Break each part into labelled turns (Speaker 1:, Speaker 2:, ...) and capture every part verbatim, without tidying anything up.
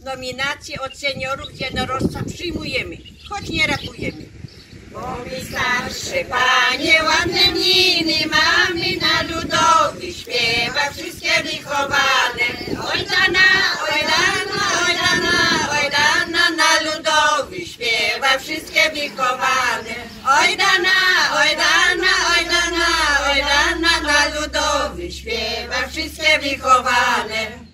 Speaker 1: nominacje od seniorów jednorożca przyjmujemy, choć nie rapujemy. Bo mi starsze panie ładne miny mamy na ludowi, śpiewa wszystkie wychowane. Oj dana, oj dana, oj dana, oj dana na ludowi, śpiewa wszystkie wychowane. Oj dana, oj dana, oj dana, oj dana na ludowi, śpiewa wszystkie wychowane.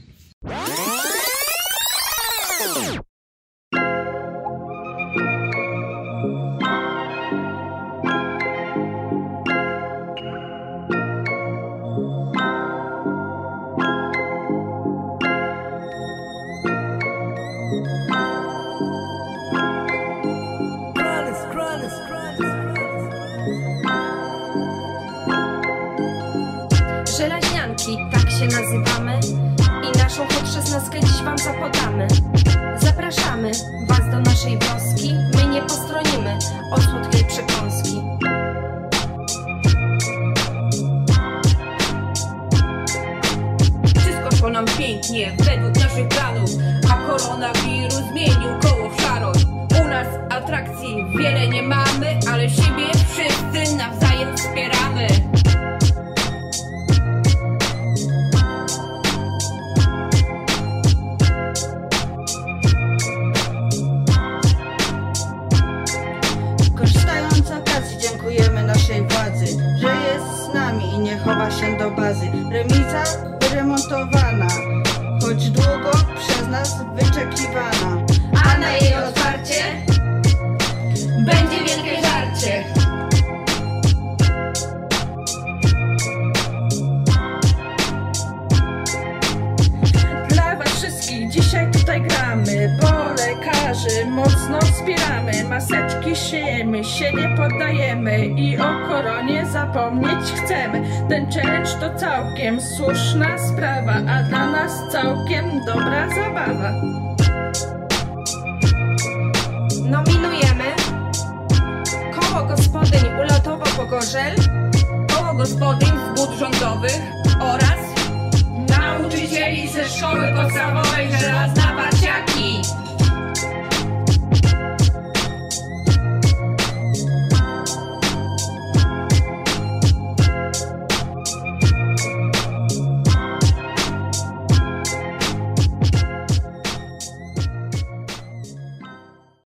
Speaker 2: Żelaźnianki, tak się nazywamy i naszą podszesnastkę dziś wam zapodamy. Zapraszamy was do naszej wioski, my nie postronimy od słodkiej przekąski.
Speaker 3: Wszystko szło nam pięknie, według naszych planów, a koronawirus zmienił koło w szarość. U nas atrakcji wiele nie mamy, ale siebie wszyscy nawzajem wspieramy.
Speaker 4: Korzystając z okazji dziękujemy naszej władzy, że jest z nami i nie chowa się do bazy. Remiza wyremontowana, choć długo przez nas wyczekiwana.
Speaker 2: A na jej otwarcie będzie wielkie żarcie.
Speaker 5: Dla was wszystkich dzisiaj tutaj gramy, bo lekarzy mocno wspieramy. Maseczki szyjemy, się nie poddajemy i o koronie zapomnieć chcemy. Ten challenge to całkiem słuszna sprawa, a dla nas całkiem dobra zabawa.
Speaker 2: Nominujemy Koło Gospodyń Ulotowo-Pogorzel,
Speaker 3: Koło gospodyń z bud rządowych oraz nauczycieli ze szkoły podstawowej Żelazna Parciaki.